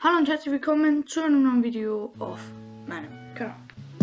Hallo und herzlich willkommen zu einem neuen Video auf meinem Kanal.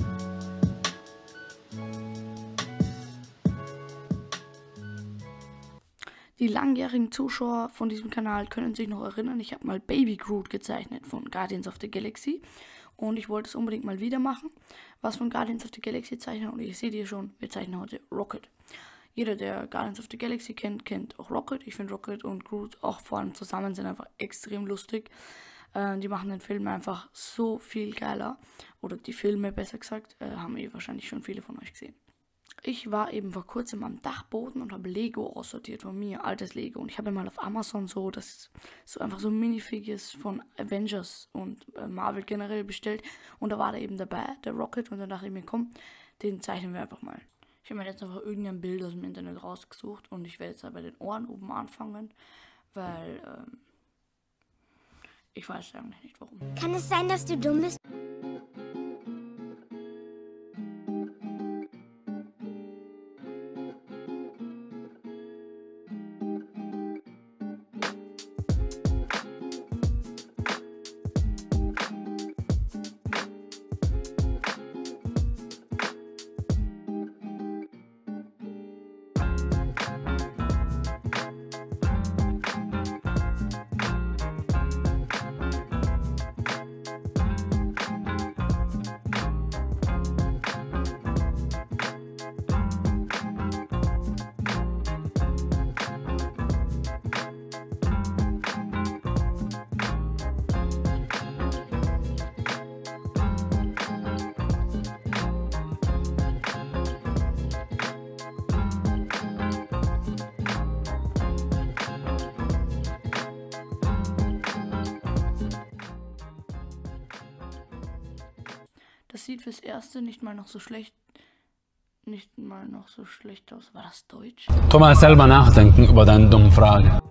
Die langjährigen Zuschauer von diesem Kanal können sich noch erinnern, ich habe mal Baby Groot gezeichnet von Guardians of the Galaxy und ich wollte es unbedingt mal wieder machen, was von Guardians of the Galaxy zeichnen, und ihr seht hier schon, wir zeichnen heute Rocket. Jeder, der Guardians of the Galaxy kennt, kennt auch Rocket. Ich finde Rocket und Groot auch vor allem zusammen sind einfach extrem lustig. Die machen den Film einfach so viel geiler. Oder die Filme, besser gesagt, haben wahrscheinlich schon viele von euch gesehen. Ich war eben vor kurzem am Dachboden und habe Lego aussortiert von mir, altes Lego. Und ich habe mal auf Amazon so einfach so Minifigures von Avengers und Marvel generell bestellt. Und da war da eben dabei, der Rocket. Und dann dachte ich mir, komm, den zeichnen wir einfach mal. Ich habe mir jetzt einfach irgendein Bild aus dem Internet rausgesucht und ich werde jetzt bei den Ohren oben anfangen, weil ich weiß eigentlich nicht warum. Kann es sein, dass du dumm bist? Das sieht fürs Erste nicht mal noch so schlecht aus. War das Deutsch? Tu mal selber nachdenken über deine dumme Frage.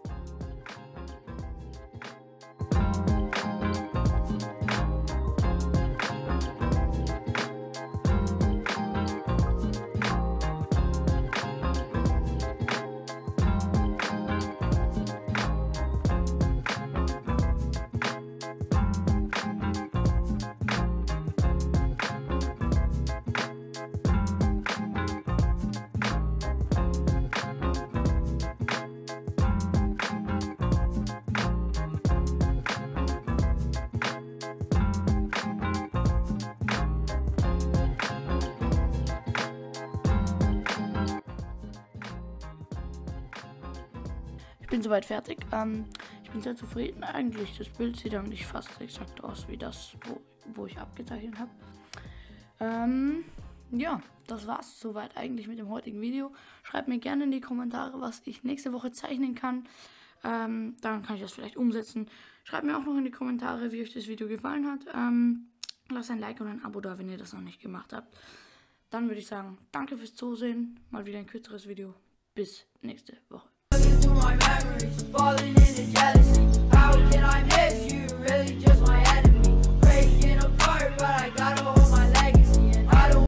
Ich bin soweit fertig. Ich bin sehr zufrieden eigentlich. Das Bild sieht eigentlich fast exakt aus wie das, wo ich abgezeichnet habe. Ja, das war's soweit eigentlich mit dem heutigen Video. Schreibt mir gerne in die Kommentare, was ich nächste Woche zeichnen kann. Dann kann ich das vielleicht umsetzen. Schreibt mir auch noch in die Kommentare, wie euch das Video gefallen hat. Lasst ein Like und ein Abo da, wenn ihr das noch nicht gemacht habt. Dann würde ich sagen, danke fürs Zusehen. Mal wieder ein kürzeres Video. Bis nächste Woche.